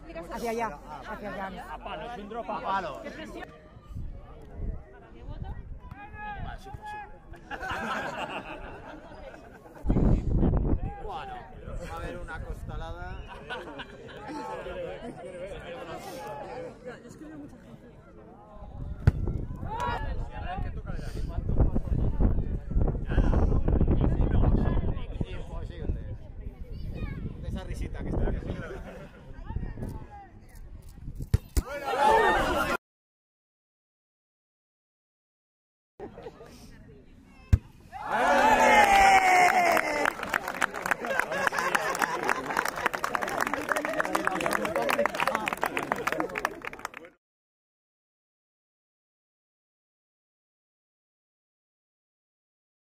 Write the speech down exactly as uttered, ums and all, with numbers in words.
Hacia allá, hacia allá. A palo, es un drop a palo. Vale, sí, pues sí. Bueno, va a haber una costa.